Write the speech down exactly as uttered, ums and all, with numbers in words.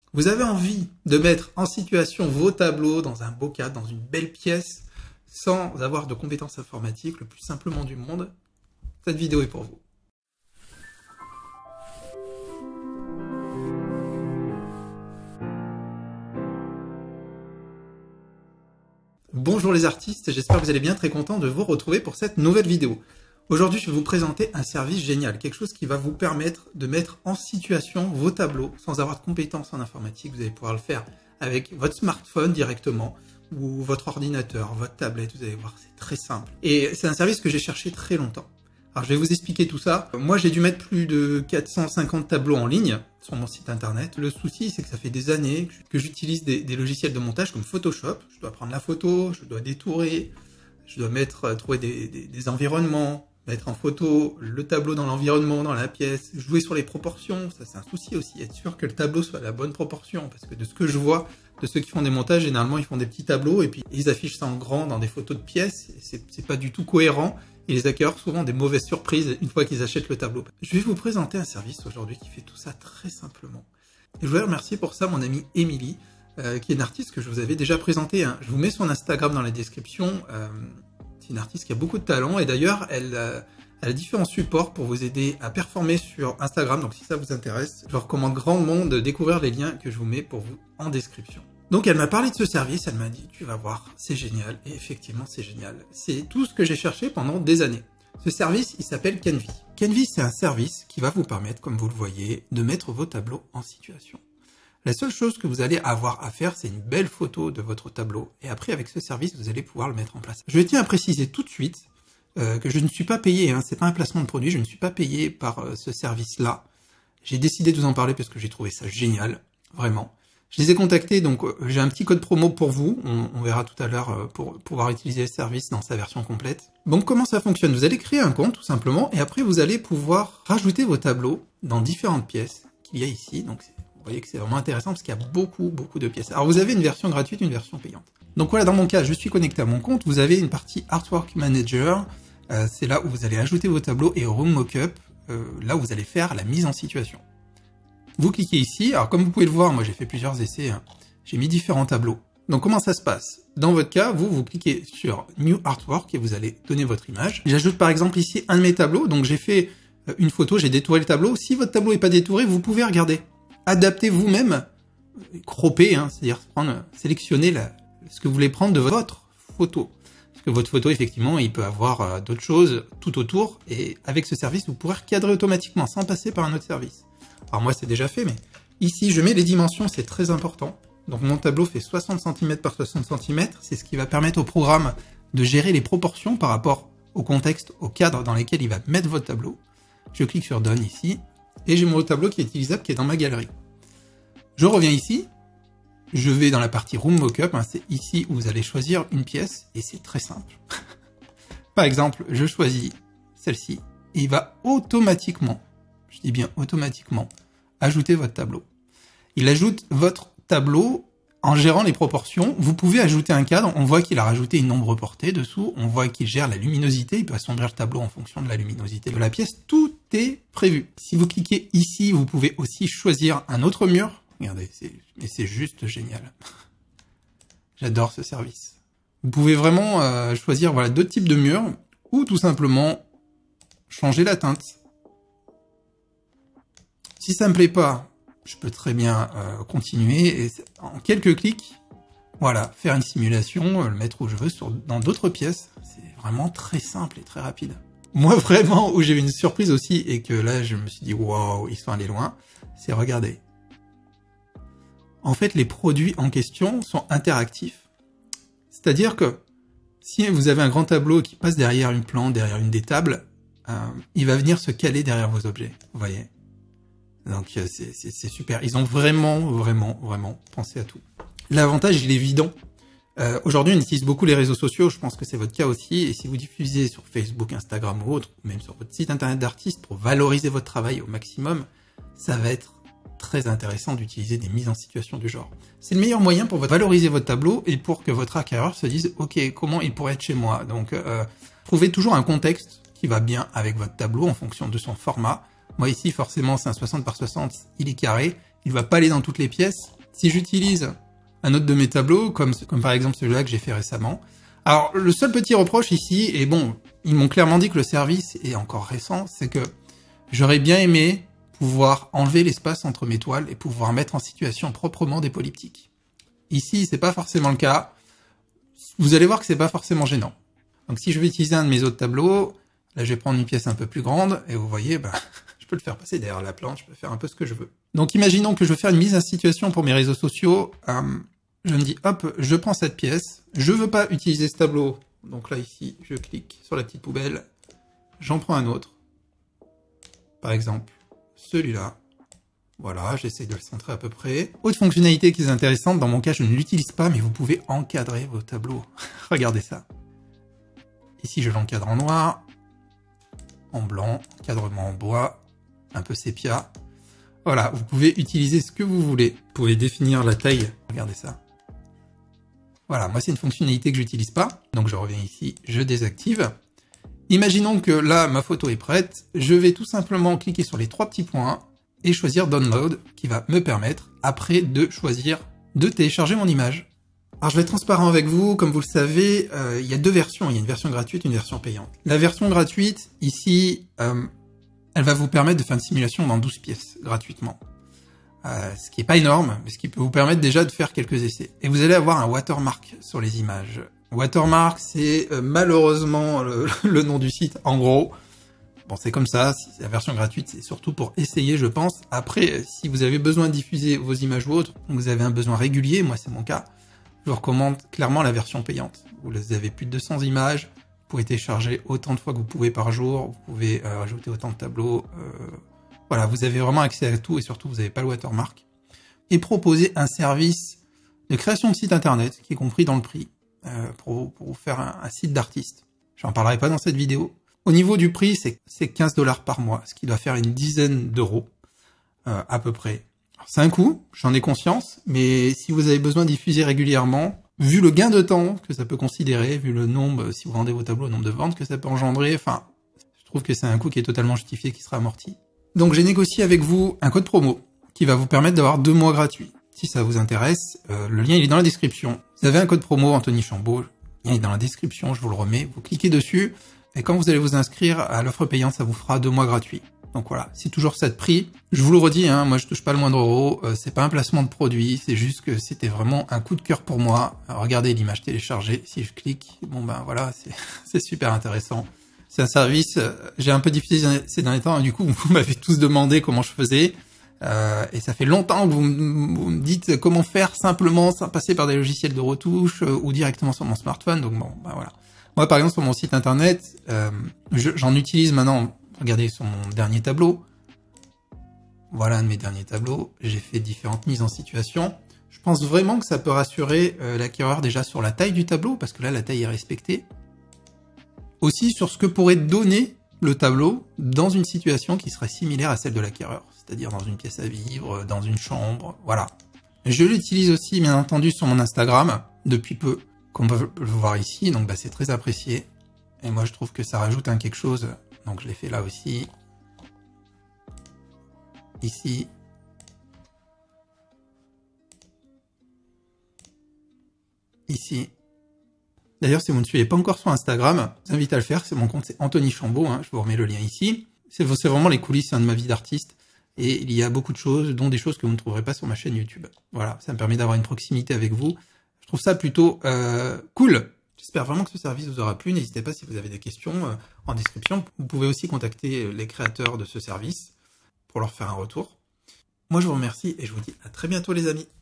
Vous avez envie de mettre en situation vos tableaux dans un beau cadre, dans une belle pièce, sans avoir de compétences informatiques, le plus simplement du monde, cette vidéo est pour vous. Bonjour les artistes, j'espère que vous allez bien, très content de vous retrouver pour cette nouvelle vidéo. Aujourd'hui, je vais vous présenter un service génial, quelque chose qui va vous permettre de mettre en situation vos tableaux sans avoir de compétences en informatique. Vous allez pouvoir le faire avec votre smartphone directement ou votre ordinateur, votre tablette, vous allez voir, c'est très simple. Et c'est un service que j'ai cherché très longtemps. Alors je vais vous expliquer tout ça. Moi j'ai dû mettre plus de quatre cent cinquante tableaux en ligne sur mon site internet. Le souci c'est que ça fait des années que j'utilise des, des logiciels de montage comme Photoshop. Je dois prendre la photo, je dois détourer, je dois mettre, trouver des, des, des environnements, mettre en photo le tableau dans l'environnement, dans la pièce, jouer sur les proportions, ça c'est un souci aussi, être sûr que le tableau soit à la bonne proportion, parce que de ce que je vois, de ceux qui font des montages, généralement ils font des petits tableaux et puis ils affichent ça en grand dans des photos de pièces, et c'est pas du tout cohérent, et les acquéreurs ont souvent des mauvaises surprises une fois qu'ils achètent le tableau. Je vais vous présenter un service aujourd'hui qui fait tout ça très simplement. Et je voulais remercier pour ça mon amie Émilie, euh, qui est une artiste que je vous avais déjà présenté, hein. Je vous mets son Instagram dans la description. euh, C'est une artiste qui a beaucoup de talent et d'ailleurs elle, euh, elle a différents supports pour vous aider à performer sur Instagram. Donc si ça vous intéresse, je vous recommande grandement de découvrir les liens que je vous mets pour vous en description. Donc elle m'a parlé de ce service, elle m'a dit tu vas voir, c'est génial. Et effectivement c'est génial. C'est tout ce que j'ai cherché pendant des années. Ce service il s'appelle Canvy. Canvy c'est un service qui va vous permettre, comme vous le voyez, de mettre vos tableaux en situation. La seule chose que vous allez avoir à faire, c'est une belle photo de votre tableau. Et après, avec ce service, vous allez pouvoir le mettre en place. Je tiens à préciser tout de suite euh, que je ne suis pas payé, hein, c'est pas un placement de produit, je ne suis pas payé par euh, ce service-là. J'ai décidé de vous en parler parce que j'ai trouvé ça génial, vraiment. Je les ai contactés, donc euh, j'ai un petit code promo pour vous. On, on verra tout à l'heure euh, pour pouvoir utiliser le service dans sa version complète. Donc comment ça fonctionne? Vous allez créer un compte, tout simplement, et après vous allez pouvoir rajouter vos tableaux dans différentes pièces qu'il y a ici. Donc vous voyez que c'est vraiment intéressant parce qu'il y a beaucoup, beaucoup de pièces. Alors vous avez une version gratuite, une version payante. Donc voilà, dans mon cas, je suis connecté à mon compte. Vous avez une partie Artwork Manager. Euh, c'est là où vous allez ajouter vos tableaux, et Room Mockup, euh, là où vous allez faire la mise en situation. Vous cliquez ici. Alors comme vous pouvez le voir, moi j'ai fait plusieurs essais. Hein. J'ai mis différents tableaux. Donc comment ça se passe? Dans votre cas, vous, vous cliquez sur New Artwork et vous allez donner votre image. J'ajoute par exemple ici un de mes tableaux. Donc j'ai fait une photo, j'ai détouré le tableau. Si votre tableau n'est pas détouré, vous pouvez regarder. Adaptez vous-même, cropper, hein, c'est-à-dire prendre, sélectionner la, ce que vous voulez prendre de votre photo. Parce que votre photo, effectivement, il peut avoir euh, d'autres choses tout autour, et avec ce service, vous pourrez recadrer automatiquement, sans passer par un autre service. Alors moi, c'est déjà fait, mais ici, je mets les dimensions, c'est très important. Donc mon tableau fait soixante centimètres par soixante centimètres, c'est ce qui va permettre au programme de gérer les proportions par rapport au contexte, au cadre dans lequel il va mettre votre tableau. Je clique sur Done ici, et j'ai mon tableau qui est utilisable, qui est dans ma galerie. Je reviens ici, je vais dans la partie Room Mockup, hein, c'est ici où vous allez choisir une pièce, et c'est très simple. Par exemple, je choisis celle-ci, et il va automatiquement, je dis bien automatiquement, ajouter votre tableau. Il ajoute votre tableau en gérant les proportions. Vous pouvez ajouter un cadre, on voit qu'il a rajouté une ombre portée dessous, on voit qu'il gère la luminosité, il peut assombrir le tableau en fonction de la luminosité de la pièce, tout est prévu. Si vous cliquez ici, vous pouvez aussi choisir un autre mur. Regardez, mais c'est juste génial. J'adore ce service. Vous pouvez vraiment euh, choisir voilà, deux types de murs, ou tout simplement changer la teinte. Si ça me plaît pas, je peux très bien euh, continuer et en quelques clics, voilà, faire une simulation, le mettre où je veux sur, dans d'autres pièces. C'est vraiment très simple et très rapide. Moi vraiment où j'ai eu une surprise aussi et que là je me suis dit waouh, ils sont allés loin, c'est regarder. En fait les produits en question sont interactifs. C'est-à-dire que si vous avez un grand tableau qui passe derrière une plante, derrière une des tables, euh, il va venir se caler derrière vos objets, vous voyez. Donc c'est super, ils ont vraiment, vraiment, vraiment pensé à tout. L'avantage, il est évident. Euh, Aujourd'hui, on utilise beaucoup les réseaux sociaux, je pense que c'est votre cas aussi, et si vous diffusez sur Facebook, Instagram ou autre, ou même sur votre site internet d'artiste pour valoriser votre travail au maximum, ça va être très intéressant d'utiliser des mises en situation du genre. C'est le meilleur moyen pour valoriser votre tableau et pour que votre acquéreur se dise « Ok, comment il pourrait être chez moi ?» Donc, euh, trouvez toujours un contexte qui va bien avec votre tableau en fonction de son format. Moi ici, forcément, c'est un soixante par soixante, il est carré, il va pas aller dans toutes les pièces, Si j'utilise un autre de mes tableaux, comme, comme par exemple celui-là que j'ai fait récemment, alors le seul petit reproche ici, et bon, ils m'ont clairement dit que le service est encore récent, c'est que j'aurais bien aimé pouvoir enlever l'espace entre mes toiles et pouvoir mettre en situation proprement des polyptyques. Ici, c'est pas forcément le cas. Vous allez voir que c'est pas forcément gênant. Donc si je vais utiliser un de mes autres tableaux, là je vais prendre une pièce un peu plus grande, et vous voyez, ben, je peux le faire passer derrière la plante, je peux faire un peu ce que je veux. Donc imaginons que je veux faire une mise en situation pour mes réseaux sociaux, euh, je me dis, hop, je prends cette pièce, je veux pas utiliser ce tableau, donc là ici, je clique sur la petite poubelle, j'en prends un autre, par exemple, celui-là, voilà, j'essaie de le centrer à peu près. Autre fonctionnalité qui est intéressante, dans mon cas je ne l'utilise pas, mais vous pouvez encadrer vos tableaux. Regardez ça. Ici je l'encadre en noir, en blanc, encadrement en bois, un peu sépia. Voilà, vous pouvez utiliser ce que vous voulez. Vous pouvez définir la taille, regardez ça. Voilà, moi c'est une fonctionnalité que j'utilise pas, donc je reviens ici, je désactive. Imaginons que là ma photo est prête, je vais tout simplement cliquer sur les trois petits points et choisir Download, qui va me permettre après de choisir de télécharger mon image. Alors je vais être transparent avec vous, comme vous le savez, euh, il y a deux versions, il y a une version gratuite et une version payante. La version gratuite, ici, euh, elle va vous permettre de faire une simulation dans douze pièces, gratuitement. Euh, ce qui est pas énorme, mais ce qui peut vous permettre déjà de faire quelques essais. Et vous allez avoir un watermark sur les images. Watermark, c'est euh, malheureusement le, le nom du site, en gros. Bon, c'est comme ça, si c'est la version gratuite, c'est surtout pour essayer, je pense. Après, si vous avez besoin de diffuser vos images ou autres, vous avez un besoin régulier, moi c'est mon cas, je vous recommande clairement la version payante. Vous avez plus de deux cents images, vous pouvez télécharger autant de fois que vous pouvez par jour, vous pouvez euh, ajouter autant de tableaux. Euh, voilà, vous avez vraiment accès à tout et surtout vous n'avez pas le watermark. Et proposer un service de création de site internet qui est compris dans le prix euh, pour, pour vous faire un, un site d'artiste. J'en parlerai pas dans cette vidéo. Au niveau du prix, c'est quinze dollars par mois, ce qui doit faire une dizaine d'euros euh, à peu près. C'est un coût, j'en ai conscience, mais si vous avez besoin de diffuser régulièrement, vu le gain de temps que ça peut considérer, vu le nombre, si vous vendez vos tableaux, le nombre de ventes que ça peut engendrer, enfin, je trouve que c'est un coût qui est totalement justifié, qui sera amorti. Donc j'ai négocié avec vous un code promo qui va vous permettre d'avoir deux mois gratuits. Si ça vous intéresse, euh, le lien il est dans la description. Vous avez un code promo Anthony Chambaud, le lien est dans la description, je vous le remets, vous cliquez dessus, et quand vous allez vous inscrire à l'offre payante, ça vous fera deux mois gratuits. Donc voilà, c'est toujours ça de prix. Je vous le redis, hein, moi je touche pas le moindre euro, euh, c'est pas un placement de produit, c'est juste que c'était vraiment un coup de cœur pour moi. Alors, regardez l'image téléchargée, si je clique, bon ben voilà, c'est super intéressant. C'est un service, euh, j'ai un peu diffusé ces derniers temps, et du coup vous m'avez tous demandé comment je faisais, euh, et ça fait longtemps que vous, vous me dites comment faire simplement sans passer par des logiciels de retouche euh, ou directement sur mon smartphone, donc bon, ben voilà. Moi par exemple sur mon site internet, euh, j'en utilise maintenant. Regardez sur mon dernier tableau, voilà un de mes derniers tableaux, j'ai fait différentes mises en situation. Je pense vraiment que ça peut rassurer euh, l'acquéreur déjà sur la taille du tableau, parce que là la taille est respectée. Aussi sur ce que pourrait donner le tableau dans une situation qui serait similaire à celle de l'acquéreur, c'est-à-dire dans une pièce à vivre, dans une chambre, voilà. Je l'utilise aussi bien entendu sur mon Instagram, depuis peu, comme on peut le voir ici, donc bah, c'est très apprécié. Et moi je trouve que ça rajoute un quelque chose. Donc je l'ai fait là aussi, ici, ici. D'ailleurs, si vous ne suivez pas encore sur Instagram, je vous invite à le faire, c'est mon compte, c'est Anthony Chambaud, hein, je vous remets le lien ici. C'est vraiment les coulisses hein, de ma vie d'artiste, et il y a beaucoup de choses, dont des choses que vous ne trouverez pas sur ma chaîne YouTube. Voilà, ça me permet d'avoir une proximité avec vous. Je trouve ça plutôt euh, cool. J'espère vraiment que ce service vous aura plu. N'hésitez pas si vous avez des questions euh, en description. Vous pouvez aussi contacter les créateurs de ce service pour leur faire un retour. Moi, je vous remercie et je vous dis à très bientôt les amis.